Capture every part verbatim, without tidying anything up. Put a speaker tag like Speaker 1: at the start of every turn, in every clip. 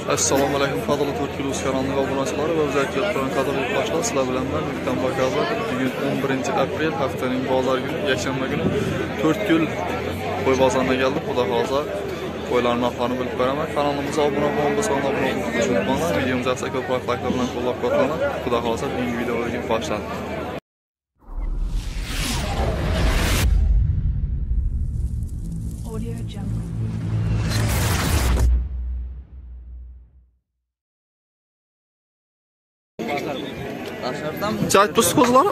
Speaker 1: Assalomu alaykum qadrli Turkiya Rus kanalining obunachilari va o'zbek yurtdan qadrli yo'qochlar, sizlar bilan men Muktam Bakazov. Bugun o'n birinchi aprel haftaning bozor kuni, yakshanba kuni to'rt yil qo'y bozoriga keldik. Xudo xolsa qo'ylarning narxlarini bilib beraman. Kanalimizga obuna bo'lsangiz obuna bo'lishni unutmanglar. Videomizni yoqsa ko'proq like'lar bilan qo'llab-quvvatlaning. Xudo xolsa bugungi videoga boshlaymiz. Audio Jungle. Çay tuz kozları?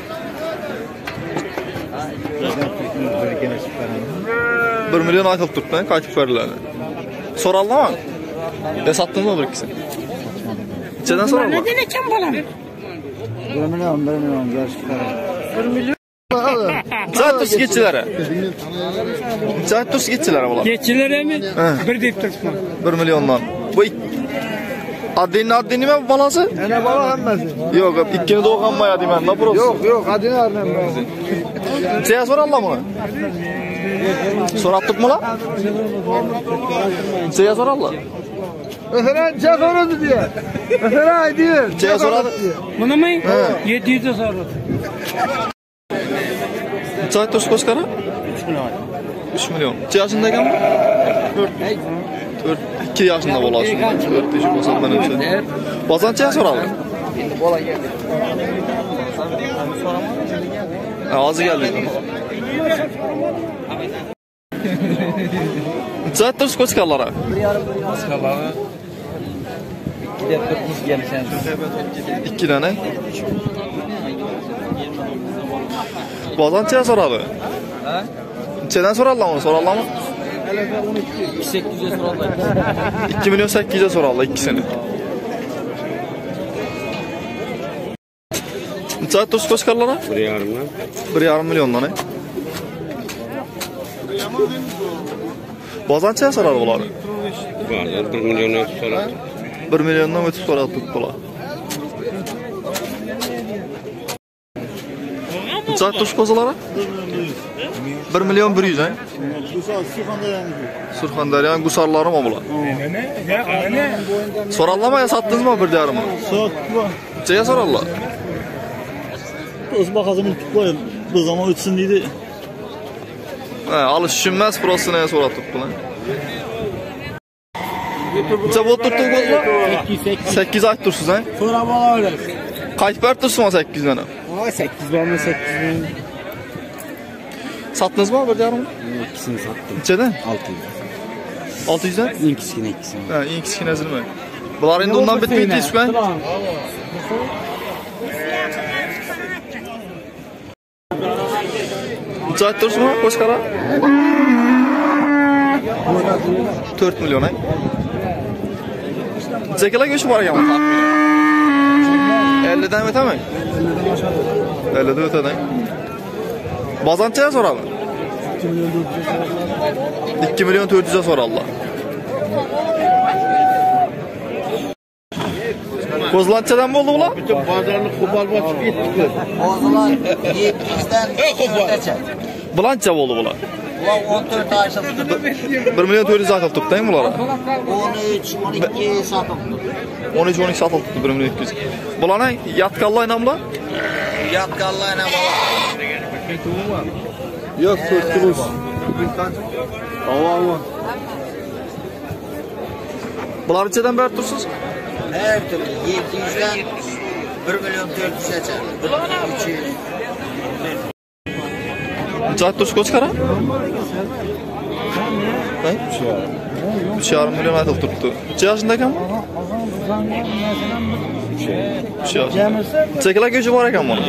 Speaker 1: Bir milyon aytılıp tutmayın, kaçıp verirler. Soralım mı? Ya sattın mı bir ikisi? İçeriden soralım.
Speaker 2: Ne dene kim balam?
Speaker 3: bir milyon, bir milyon gerçek para.
Speaker 2: bir milyon.
Speaker 1: Çay tuz geççilere. Çay tuz geççilere bular.
Speaker 2: Geççilere mi? Bir deyip tutma.
Speaker 1: bir milyondan. Bu Adını adını mı balası?
Speaker 3: Ene bala hemmesi.
Speaker 1: Yok, ikkini doğanmaya diyeyim ben. Burası.
Speaker 3: Yok yok adını arnam ben.
Speaker 1: Size soralım mı? Sorattık mı lan? Size soralım.
Speaker 3: Mesela çek onu diye. Mesela diyor.
Speaker 1: Size soralım.
Speaker 2: Bunu mu? yedi yüze soralım.
Speaker 1: Çay toz koskara?
Speaker 3: üç milyon.
Speaker 1: üç milyon. Kaç yaşındayken mi? dört. dört. iki yaşında olasın. dört yaşında olsan ben öpsem. Bazançaya soralım.
Speaker 3: Bola geldi.
Speaker 1: Ağzı geldi. Çay toz koskarlara?
Speaker 3: Koskarlara. iki de dört yüz gelişen.
Speaker 1: iki tane. Bazançaya soralım.
Speaker 3: Ha?
Speaker 1: İçeriden soralım mı? Soralım mı?
Speaker 3: iki sekiz yüze soralım.
Speaker 1: iki milyon sekiz yüze soralım ikisini. Çay toz koskarlara?
Speaker 4: Bir yarım lan.
Speaker 1: Bir yarım milyondan. Bazançaya soralım bunları.
Speaker 4: Vardır bir milyon ötüp sorar.
Speaker 1: bir milyondan ötüp soralım tuttular. Çay toz kozalara? bir milyon bir yüz he? Surxondaryoning gusarlari mı bular? Soralım ya sattınız mı bir yarımı?
Speaker 5: Sattılar.
Speaker 1: Nechega sorarlar?
Speaker 5: Öz bakasını tutmayın. Bu zaman ötsün dedi.
Speaker 1: He, alış düşünmez prosunu ya soratıp bular. Necha bo'lib turibdi kozlar? sakkiz ayt tursiz he?
Speaker 5: Sonra bana öyle.
Speaker 1: Qaytib berib tursiz sakkiz dan.
Speaker 5: Aa sekiz var mı sekiz bin?
Speaker 1: Sattınız mı bir yarımı?
Speaker 5: İkisini sattım.
Speaker 1: Nechadan?
Speaker 5: altı yüz.
Speaker 1: olti yuzdan?
Speaker 5: En kichkina ikisini.
Speaker 1: Ha, eng kichkinasini mi? Bular endi undan bitmaydi deysiz-ku. Necha ayt tursiz mi? Qo'shqara? to'rt milyon he? Necha kilo go'sht bor ekan bu? ellidan o'tami? ellidan o'tadi. Bazanchaga so'radi. ikki milyon to'rt yuzga so'radilar. Kozlanchadan bo'ldi bular?
Speaker 5: Bütün pazarlık kubal basıp gittik.
Speaker 3: Bozalar yetti yüzden dört'e.
Speaker 1: Bulancha bo'ldi bular?
Speaker 3: Ulan on dört ay satıldı.
Speaker 1: bir milyon to'rt yuz aytib turibdi bular.
Speaker 3: on üç, on iki satıldı.
Speaker 1: o'n uch o'n ikki satib turibdi bir milyon ikki yuz. Bularning yatqanlar bular?
Speaker 3: Yatkallayla bala.
Speaker 1: Yo'q, to'rt kilos. Avvalmi? Bular nechadan berib tursiz?
Speaker 3: Her türlü yetti yüzden bir milyon dört yüze çıkar. bir milyon üç yüz.
Speaker 1: Necha ayt tursiz ko'chqara? Ha? uch yarim milyon aytib turibdi. Necha yoshida ekan? uch yosh. Necha kilo go'shti bor ekan buni?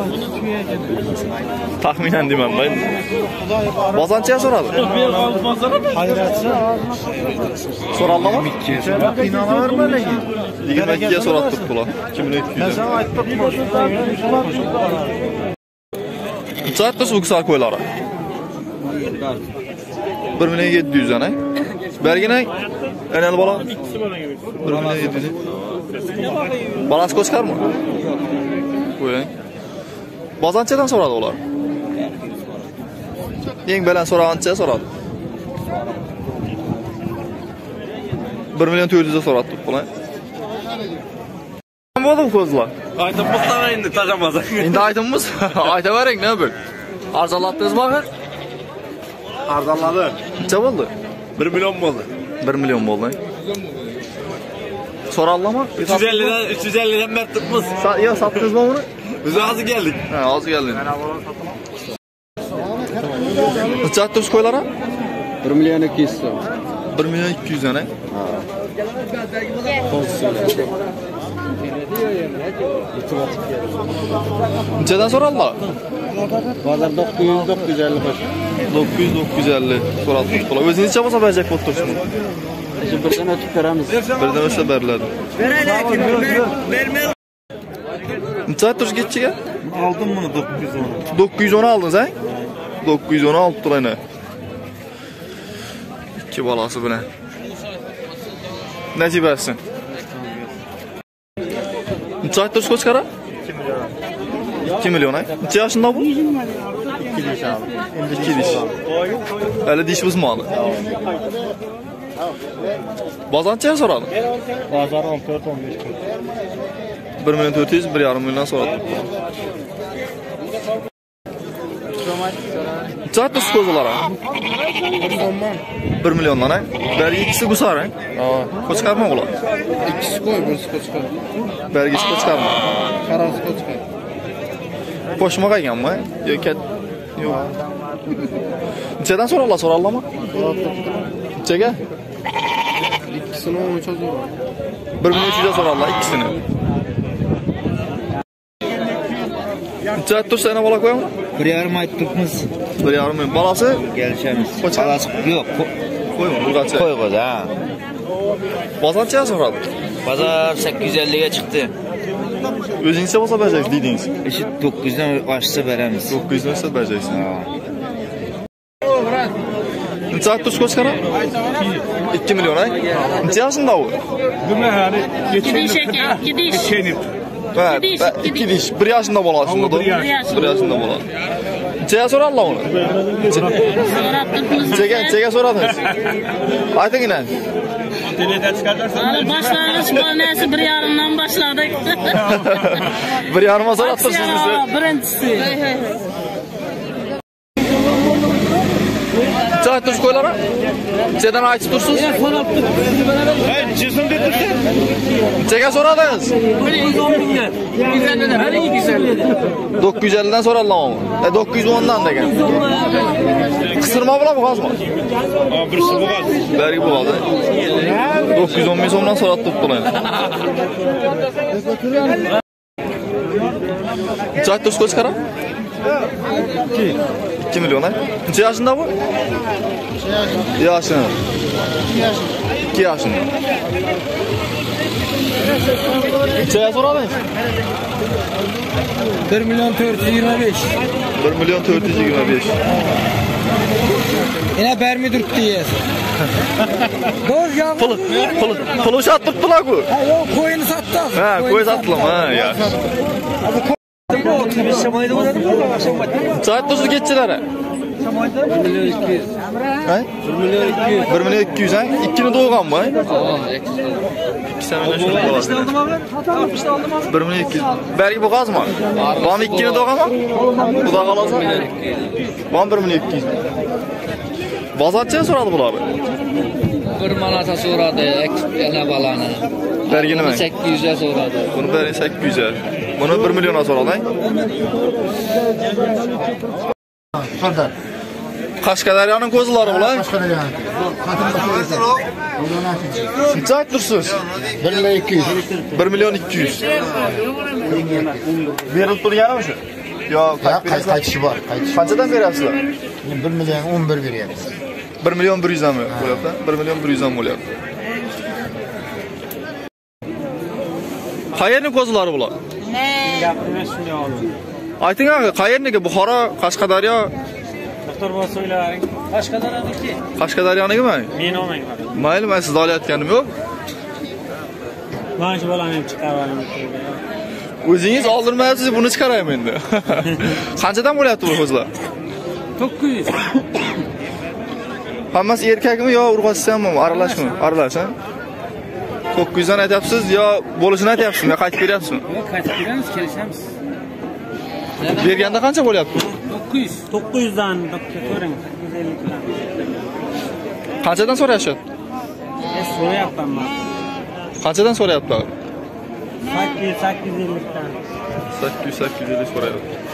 Speaker 1: Taxminan deyman men. Bozanchaga so'radi.
Speaker 5: Hayratçı.
Speaker 1: So'raldimi?
Speaker 5: İnanaverme lekin.
Speaker 1: yigirma ikkiga so'rab turibdilar. ikki milyon ikki yuz.
Speaker 5: Sen ayttık mı?
Speaker 1: Necha ayt tursiz bu gusar qo'ylari? bir milyon yetti yuz dan he? Berginang enali bola? bir milyon yetti yuz. Balasi ko'chqarmi? Qo'ying. Bozanchadan so'radi ular. Eng baland so'ragancha so'radi. bir million to'rt yuz so'ratdi bular. Nima bo'ldi bu kozlar?
Speaker 4: Aytamiz da endi tajamazak.
Speaker 1: Endi aytamiz. Aytavering, nima bo'ldi? Arzonlatdingizmi axir?
Speaker 4: Arzonladi.
Speaker 1: Necha bo'ldi?
Speaker 4: bir million bo'ldi.
Speaker 1: bir million bo'ldi. So'ralama?
Speaker 4: uch yuz ellik dan uch yuz ellik dan bertibmiz.
Speaker 1: Yo, sotdingizmi buni?
Speaker 4: Biz hozir keldik.
Speaker 1: Ha, hozir keldik. Necha tursiz qo'ylar?
Speaker 5: bir million ikki yuz so'm.
Speaker 1: bir million ikki yuz ana. Nechadan so'raldilar?
Speaker 5: Bozor dokuz yuz dokuz yuz ellik qo'sh.
Speaker 1: dokuz yuz dokuz yuz ellik so'raldi. O'zingiz necha bo'lsa berajak bo'lib turibsiz?
Speaker 5: Shu birdan o'tib ko'ramiz.
Speaker 1: Birdan o'tsa beriladi.
Speaker 3: Beraylik, bermay.
Speaker 1: Necha turish ketchiga?
Speaker 4: Aldım bunu dokuz yüz on.
Speaker 1: dokuz yuz o'n aldingiz, ha? dokuz yuz o'n olib turayni. İki balası bilan. Necip etsin. Necha turish ko'chqara? ikki million, ha? Necha yoshida bu?
Speaker 5: ikki dish abi.
Speaker 1: ikki dish. Hali dish buzmadi. Bozor necha so'radi?
Speaker 5: Bozor o'n to'rt o'n besh kun.
Speaker 1: bir million to'rt yuz, bir yarim million so'radi. Necha turish ko'zlar, ha? bir milliondan, ha? Bergi ikkisi gusar, ha? Ha. Ko'chqarma ular.
Speaker 5: İkisi koy, birisi ko'chqar.
Speaker 1: Bergi ko'chqarma.
Speaker 5: Qarasi ko'chqar.
Speaker 1: Qo'shmoq ekanmi? Yo'q, kat. Yo'q. Nechadan so'rallar, so'rallarmi? Nechaga?
Speaker 5: İkisini o'n uch so'm.
Speaker 1: bir million uch yuz so'rallar ikkisini. Necha tursa ana bola qo'yammi?
Speaker 3: bir yarim aytibmiz.
Speaker 1: bir yarim million. Balasi?
Speaker 3: Kelishamiz.
Speaker 1: Qo'chqar?
Speaker 3: Balasi yo'q.
Speaker 1: Qo'yma, urg'acha.
Speaker 3: Qo'y qo'y, ha.
Speaker 1: Bozor necha so'radi?
Speaker 3: Bozor sakkiz yuz ellik ga chiqdi.
Speaker 1: O'zingizcha bo'lsa berajak dedingiz.
Speaker 3: Ishi to'qqiz yuzdan oshsa beramiz.
Speaker 1: to'qqiz yuz bo'lsa berajaksan. Necha turish ko'chqara? ikki million, ha? Necha yoshida u?
Speaker 6: İki diş eken, iki diş.
Speaker 1: Ha,
Speaker 6: dish, ikki
Speaker 1: ikki dish. bir yoshida bo'ladi. bir yoshida bo'ladi. Necha so'radilar uni?
Speaker 6: So'rab turibmiz.
Speaker 1: Nechaga, nechaga so'radingiz? Aytinglar.
Speaker 6: Hali boshlang'ich bo'lmasi bir yarimdan boshladik.
Speaker 1: bir yarim so'rab tursiz siz.
Speaker 6: Birinchisi.
Speaker 1: Necha turish qo'ylar? Nechadan aytib tursiz?
Speaker 4: Hey, cizim dedirsin.
Speaker 1: Nechaga so'radingiz? dokuz yuz ellik dan so'radilar. E dokuz yuz o'n dan degan. Qisirma bilan bo'g'azmi?
Speaker 4: Ha, birisi bo'g'az.
Speaker 1: Bergi bo'ladi. dokuz yuz o'n ming so'mdan so'rab turibdilar. Necha turish ko'chqara? ikki million, ha? Necha yoshida bu? Yoshida. ikki yoshida. Necha so'radingiz?
Speaker 2: bir million to'rt yuz yigirma besh.
Speaker 1: bir million to'rt yuz yigirma besh.
Speaker 2: Yine bermi turibdi yes. Doğru ya.
Speaker 1: Pul, pul, pul o'shat turibdilar ku.
Speaker 2: Ha, yo'q, qo'yini sotdi.
Speaker 1: Ha, qo'y sotdilar, ha, yaxshi. Saat tursiz ketchilari.
Speaker 2: bir million ikki yuz.
Speaker 1: Ha?
Speaker 2: bir million ikki yuz.
Speaker 1: bir million ikki yuz, ha? Ikkini doğganmi?
Speaker 2: Ha,
Speaker 1: ikki million shuni bo'ladi. bir million ikki yuz. Bergi bo'g'azmi? Bani ikkini doğganmi? Xudo xolosa. Bani bir million ikki yuz. Bozorchi so'radi bular.
Speaker 7: bir manata so'radi, yana balani.
Speaker 1: Bergi nima?
Speaker 7: sakkiz yuz ga so'radi.
Speaker 1: Buni beri sakkiz yuz. Buni bir millionga so'radi.
Speaker 5: Qadar.
Speaker 1: Qashqadaryoning ko'zlari bular.
Speaker 5: Qashqadaryo.
Speaker 1: Necha aytdirsiz?
Speaker 5: bir million ikki yuz.
Speaker 1: bir million ikki yuz. Berilib turgani o'sha. Yo,
Speaker 5: qaytishi bor, qaytish.
Speaker 1: Qanchadan beryapsizlar?
Speaker 5: bir million o'n bir beryapmiz.
Speaker 1: bir million bir yuz dan bo'lyapti. bir million bir yuz dan bo'lyapti. Qayerning ko'zlari bular? Ayting aka, qayerniki? Buxoro, Qashqadaryo?
Speaker 2: Doktor bo'lsa o'ylaring. Qashqadaryoniki.
Speaker 1: Qashqadaryonikimi?
Speaker 2: Men olmayman.
Speaker 1: Mayli, men sizni olayotganim yo'q.
Speaker 2: Men shu bolani ham chiqaraman.
Speaker 1: O'zingiz oldirmayapsiz, buni chiqarayman endi. Qanchadan bo'lyapti bu ko'zlar?
Speaker 2: to'qqiz yuz.
Speaker 1: Hammasi erkakmi yo urg'ochisi ham aralashmi? Aralash, ha? to'qqiz yuzdan aytyapsiz yo bo'lishini aytyapsizmi yo qaytib beryapsizmi?
Speaker 2: Qaytib beramiz, kelishamiz.
Speaker 1: Berganda qancha bo'lyapti?
Speaker 2: to'qqiz yuz. to'qqiz yuzdan ko'ring, sakkiz yuz ellik dan.
Speaker 1: Qanchadan so'rayapshyapti?
Speaker 2: Men so'rayapman men.
Speaker 1: Qanchadan so'rayaptilar?
Speaker 2: sakkiz yuz, sakkiz yuz ellik dan.
Speaker 1: sakkiz yuz sakkiz yuz ellik so'rayapti.